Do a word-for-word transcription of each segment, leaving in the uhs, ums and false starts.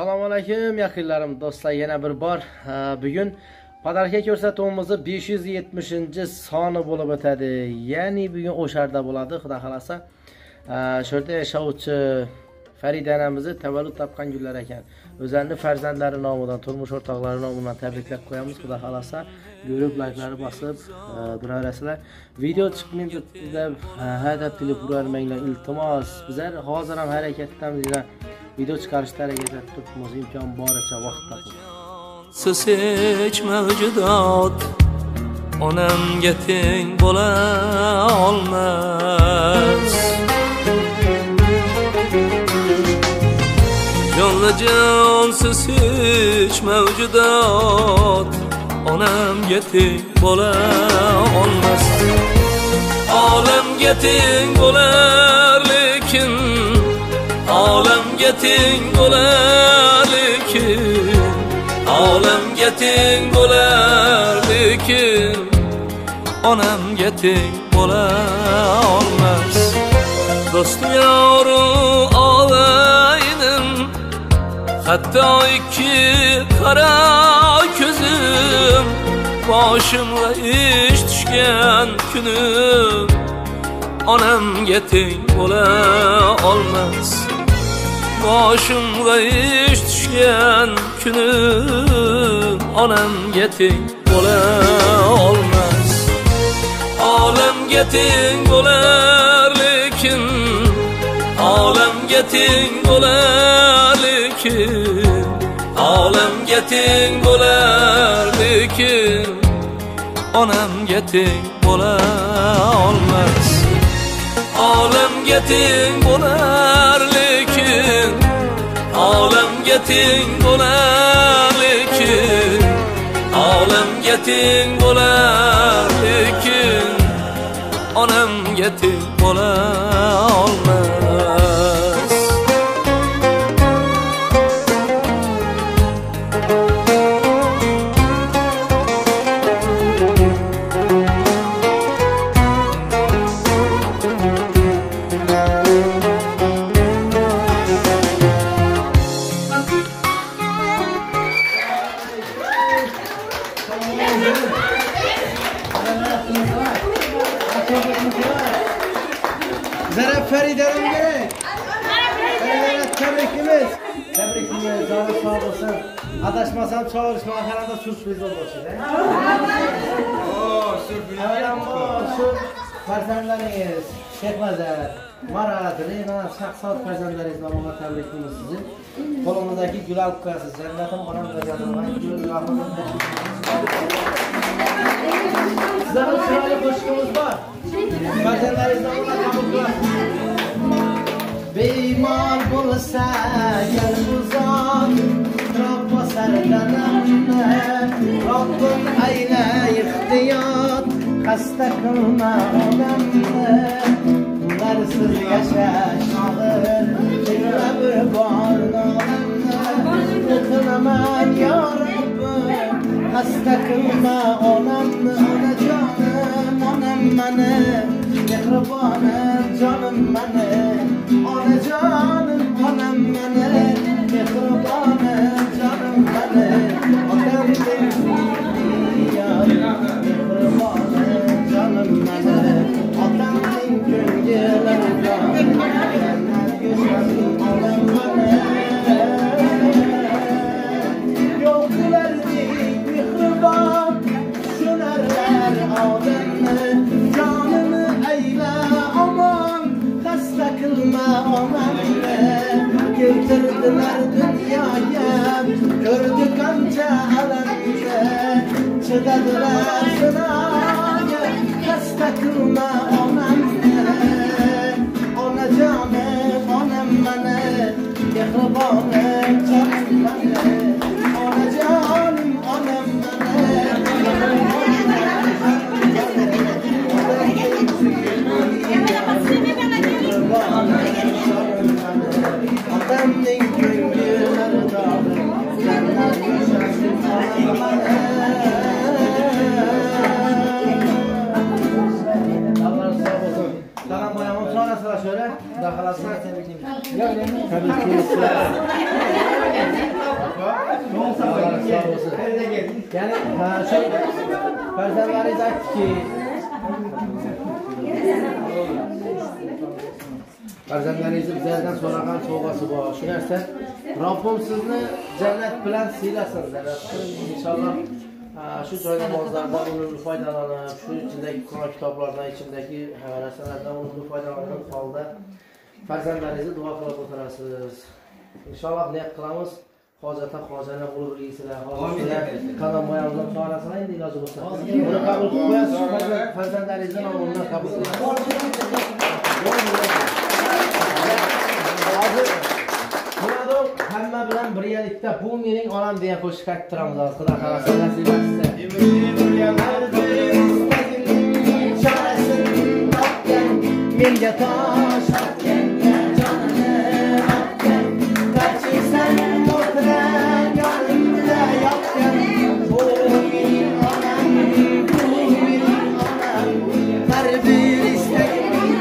Assalomu alaykum yaqinlarim, do'stlar, yana bir bor bugun padarka ko'rsatuvimizni besh yuz yetmishinchi soni bo'lib o'tadi. Ya'ni bugun o'sharda bo'ladi, xudo xolasa. Shu yerda yashovchi Farida onamizni tavallud topgan kunlar ekan. O'zlarining farzandlari nomidan, turmush o'rtoqlari nomidan tabriklab qo'yamiz, xudo xolasa. Görüp like'ları basıp durarasılar. Video çıkmayınca deb hadab tilib urarmanglar, iltimos. Bizlar hozir ham harakatdamiz, video chiqarishda harakat etibmiz, imkon boricha vaqt topib. Siz hech mavjudot onamga teng bo'la olmas. Jonli jonsiz hech mavjudot onamga teng bo'la olmas. Olamga teng bo'lar lekin, olamga teng bo'lar lekin, olamga teng bo'lar lekin, onamga teng bo'la olmas. Do'st yoru olaydim, hatto ikki qara ko'zim, boshimga ish tushgan kunim onamga teng bo'la olmas. Boshimga ish tushgan kunim onamga teng bo'la olmas. Olamga teng bo'lar lekin, olamga teng bo'lar lekin, olamga teng bo'lar lekin, onamga teng bo'la olmas. Olamga teng bo'lar lekin, olamga teng bo'lar lekin, olamga teng bo'lar lekin, onamga teng bo'la olmas. Bizlere Faride'nin gerek. Faride'nin tebrikimiz. Tebrikimiz, canı sağ olsun. Adaşmasam çağırışma aşağıda sürpriz olması. Ooo, sürpriz Ama şu farzandlarınız, Şekmazer, Marat, Reyna, Şahsat farzandlarınız namına tebrikimiz sizin. Kolumuzdaki gül alıp koyasınız. Cennetim anam da canım. Gül alıp Sizlerin sırayla koşkumuz var. Farzandlarınız namına kabul koyasınız. Beymar bo'lsa gel uzak, Rabba sardanamne, Rabbim ayla ihtiyot, Hasta kılma onamne, Darsiz yashash og'ir, Chekma bir bor nolamne, O'tinaman ya Rabbim, Hasta kılma onamne, Onajonim, onam mani, Mehribonim, jonim mani, Onajonim, onam mani, Mehribonim, jonim mani, otamdek yar, Mehribonim, jonim mani, otamdek ko'ngillarida, jannat go'shalim, onam mani. Yo'qlardek mehribon, tushunarlar odamni, jonini ayla omon, xasta qilma onamni. Keltirdilar dunyoga, ko'rdi qancha alamni, chidadilar sinoga, xasta qilma onamni. Onajonim, onam mani, mehribonim, jonim mani, onajonim, onam mani, otamning ko'ngillarida, jannat go'shasim, onam mani. Allah sağ olsun. Tamam bayramın sonrasında şöyle. Daha halasına tebrik ederim. Tabii ki. bo'lsin. Ya'ni shu farzandlaringiz aytdiki, farzandlaringiz bizlardan so'ragan sovg'asi bor. Shu narsa Robbim sizni jannat bilan siylasin. Inshaalloh shu joy namozlarda unumli foydalanib, shu ichidagi Qur'on kitoblardan, ichidagi narsalardan unumli foydalanib holda farzandlaringizni duo qilib o'tirasiz. Inshaalloh niyat qilamiz. Hozirda hozirda bo'lib o'rgaysizlar. Hozirda qalam moyamizdan so'rasizlar endi iloji bo'lsa. Buni qabul qilib qo'yasiz, farzandlaringizdan o'rnidan qabul qilasiz. Hozir Xudo hamma bilan birgalikda bu mening onam deya qo'shiq aytib turamiz. Xudo xolasa nasib etsa. Menga tosh otgan jonini otgan tarchisan o'tirar yonimda yotgan bu mening onam bu mening onam har bir istagim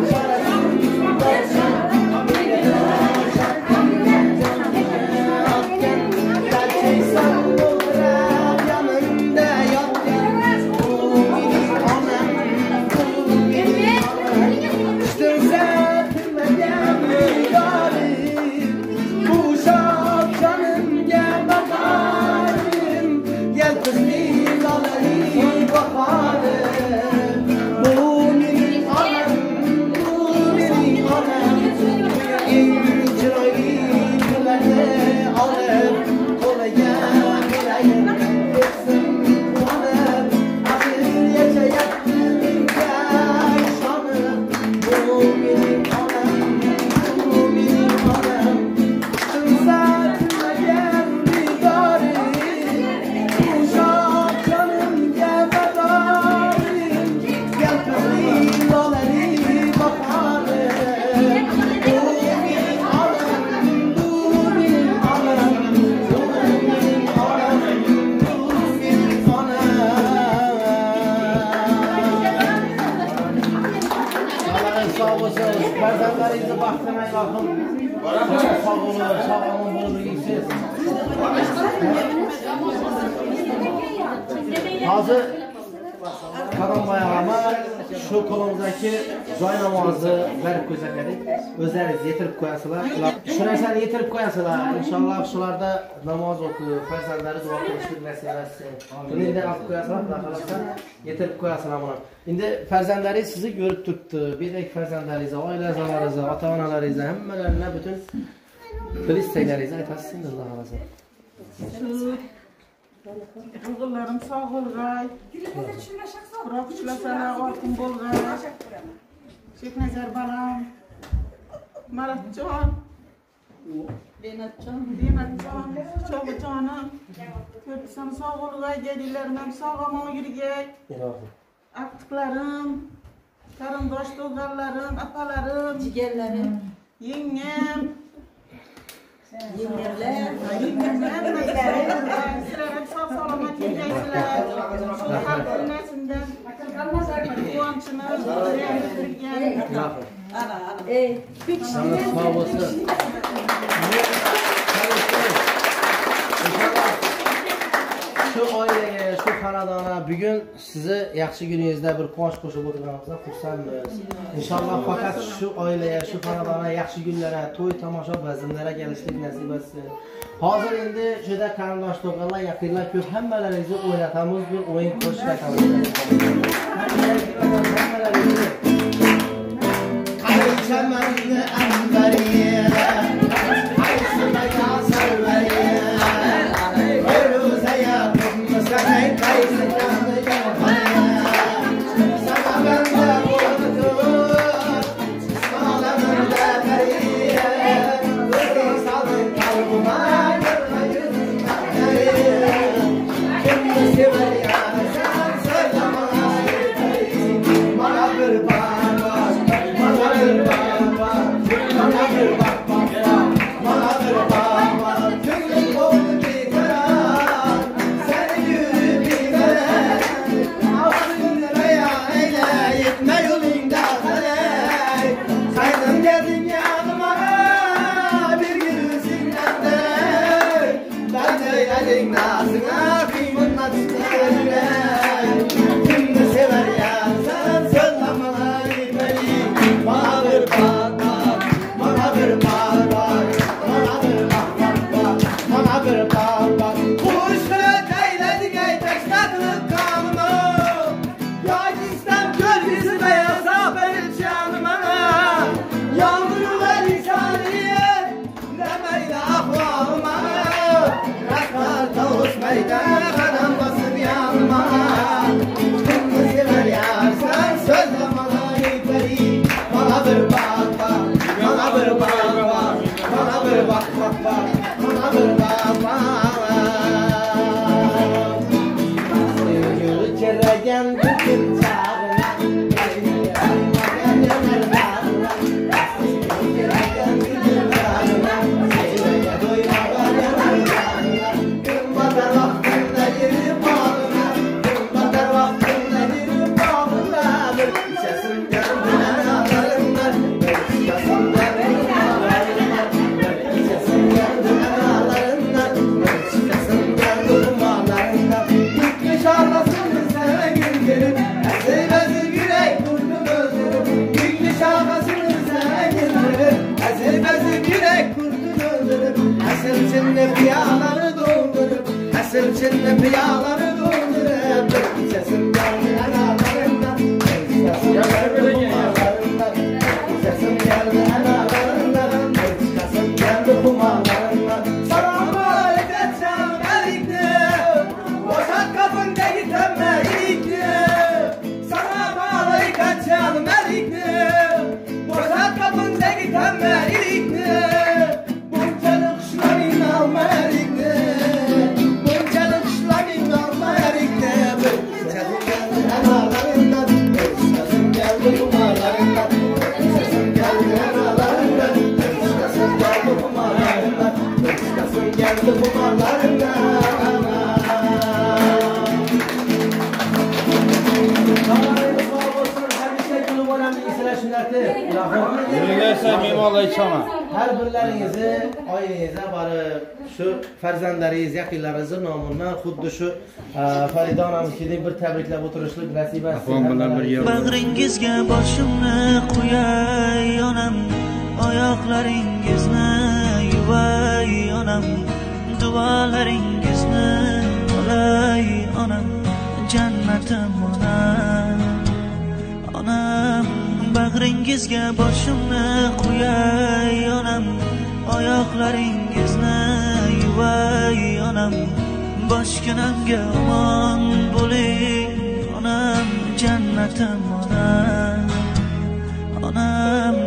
farzandlaringizni baxtini aytmoqim. Sog' bo'lib, sog'lom bo'lib yursiz. Hozir qaram bayramı shu qo'limizdagi joy namozni berib ko'rsatdik. O'zlaringiz yetirib qo'yasizlar. Shu narsani yetirib qo'yasizlar. Inshaalloh shularda namoz o'qib, farzandlari duo qilishni nasib etsin. Buni olib qo'yasizlar, xohlasan yetirib qo'yasizlar buni. Endi farzandlaringiz sizni ko'rib turibdi. Bedek farzandlaringiz, oila a'zolaringiz, ota-onalaringiz hammalariga butun tilistlaringizni aytasiz, Alloh xolasa. O'g'illarim sog' bo'lg'ay. Quroq ishlasalar oltin bo'lg'ay. Sheknazar balam. Maratjon. Benatjon, Benatjon, Cho'g'jonim. Ko'rsam sog' bo'lg'ay, dedilarim ham sog'-omon yurgay. Aqtiqlarim, qarindosh tog'alarim, apalarim, jigarlarim, yengam. Yengemler, yengemler, sizlerim sağ salamat yiyeceksizler. Şu halk ünesinden kuvvançını yerleştirgen. Ey, bir kişi sağ olasın. Şu aileye, şu xonadona bugün sizi yaxshi gününüzde bir quvonch qo'shib o'tirganimizdan xursandmiz. İnşallah fakat şu aileye, şu xonadona yaxshi günlere, to'y tomosha bazmlere gelishlik nasib etsin. Hozir endi juda qarindosh tog'alar, yaqinlar ko'p, hammalaringizni o'ynatamiz, bir o'yin ko'rsatamiz. Aychamanni anbariya, aychamanni sarvariya. Sing çinli piyaları doldurup, asıl çinli piyaları doldurup, sesim geldi analarından, sesim geldi kumarlarından, sesim geldi analarından, sesim geldi kumarlarından. Salam aleyküm canım aleyküm, boşalt kapında gitmem aleyküm. Salam aleyküm canım aleyküm, boşalt kapında gitmem aleyküm. Geldi kumarlarından. Her birlerinizi ailenizə barıb, şu fərzəndləriz, yaxınlarınızın namından xuddi şu Farida anamızkidek bir təbrikləb oturuşluq nəsibəsiz. Bağringizga boshimni qo'yay onam, oyoqlaringizni yuvay onam, duolaringizni olay onam, jannatim onam, onam. Bag'ringizga boshimni qo'yay onam, oyoqlaringizni yuvay onam, boshginamga omon bo'ling onam, jannatim onam, onam.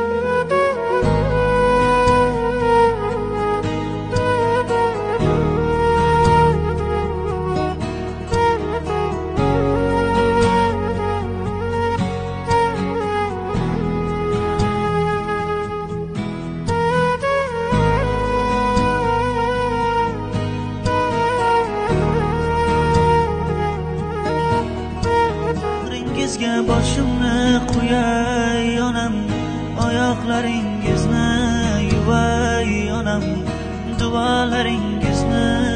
Boshimni qo'yay onam, oyoqlaringizni yuvay onam, duolaringizni